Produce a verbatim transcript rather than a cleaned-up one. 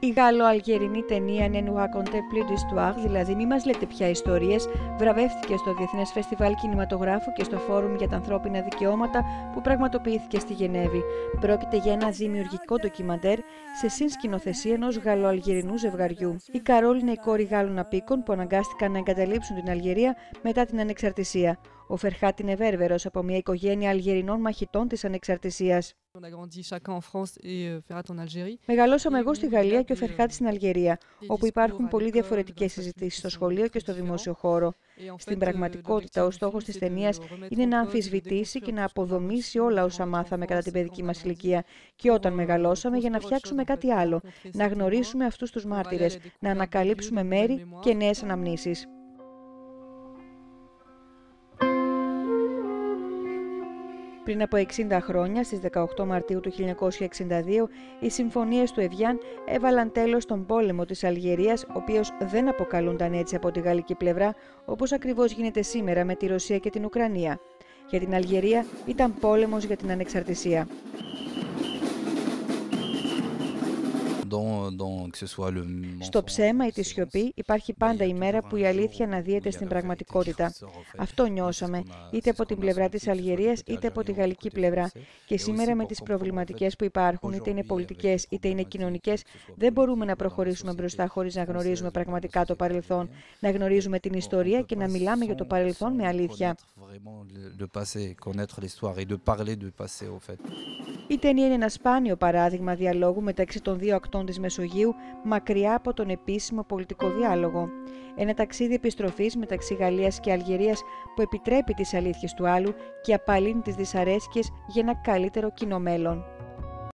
Η γάλλο-αλγερινή ταινία Ne nous racontez plus d'histoire, δηλαδή «Μη μας λέτε πια ιστορίες», βραβεύτηκε στο Διεθνές Φεστιβάλ Κινηματογράφου και στο Φόρουμ για τα Ανθρώπινα Δικαιώματα που πραγματοποιήθηκε στη Γενέβη. Πρόκειται για ένα δημιουργικό ντοκιμαντέρ σε συνσκηνοθεσία ενός γαλλο-αλγερινού ζευγαριού. Η Καρόλ είναι η κόρη Γάλλων απίκων που αναγκάστηκαν να εγκαταλείψουν την Αλγερία μετά την ανεξαρτησία. Ο Φερχάτ είναι Βέρβερος από μια οικογένεια Αλγερινών μαχητών της ανεξαρτησίας. Μεγαλώσαμε εγώ στη Γαλλία και ο Φερχάτ στην Αλγερία, όπου υπάρχουν πολύ διαφορετικές συζητήσεις στο σχολείο και στο δημόσιο χώρο. Στην πραγματικότητα, ο στόχος της ταινίας είναι να αμφισβητήσει και να αποδομήσει όλα όσα μάθαμε κατά την παιδική μας ηλικία και όταν μεγαλώσαμε για να φτιάξουμε κάτι άλλο, να γνωρίσουμε αυτούς τους μάρτυρες, να ανακαλύψουμε μέρη και νέες αναμνήσεις. Πριν από εξήντα χρόνια, στις δεκαοκτώ Μαρτίου του χίλια εννιακόσια εξήντα δύο, οι συμφωνίες του Εβιάν έβαλαν τέλος στον πόλεμο της Αλγερίας, ο οποίος δεν αποκαλούνταν έτσι από τη γαλλική πλευρά, όπως ακριβώς γίνεται σήμερα με τη Ρωσία και την Ουκρανία. Για την Αλγερία ήταν πόλεμος για την ανεξαρτησία. Στο ψέμα ή τη σιωπή υπάρχει πάντα η μέρα που η αλήθεια αναδύεται στην πραγματικότητα. Αυτό νιώσαμε, είτε από την πλευρά της Αλγερίας είτε από τη γαλλική πλευρά. Και σήμερα με τις προβληματικές που υπάρχουν, είτε είναι πολιτικές είτε είναι κοινωνικές, δεν μπορούμε να προχωρήσουμε μπροστά χωρίς να γνωρίζουμε πραγματικά το παρελθόν, να γνωρίζουμε την ιστορία και να μιλάμε για το παρελθόν με αλήθεια. Η ταινία είναι ένα σπάνιο παράδειγμα διαλόγου μεταξύ των δύο ακτών της Μεσογείου, μακριά από τον επίσημο πολιτικό διάλογο. Ένα ταξίδι επιστροφής μεταξύ Γαλλίας και Αλγερίας που επιτρέπει τις αλήθειες του άλλου και απαλύνει τις δυσαρέσκειες για ένα καλύτερο κοινό μέλλον.